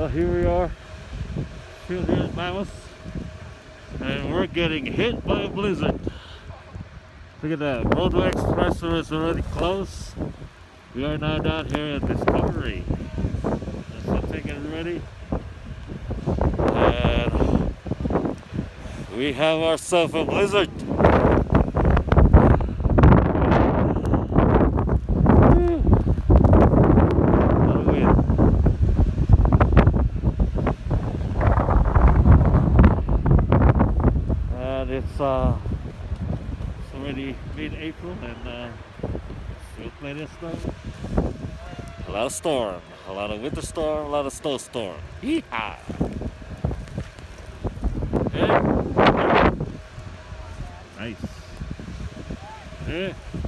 Well, here we are, still here at Mammoth, and we're getting hit by a blizzard. Look at that, Broadway Expressway is already closed. We are now down here at Discovery. So taking ready, and we have ourselves a blizzard. It's already mid-April and still plenty of snow. A lot of storm, a lot of winter storm, a lot of snowstorm. Yeehaw! Yeah. Nice. Yeah.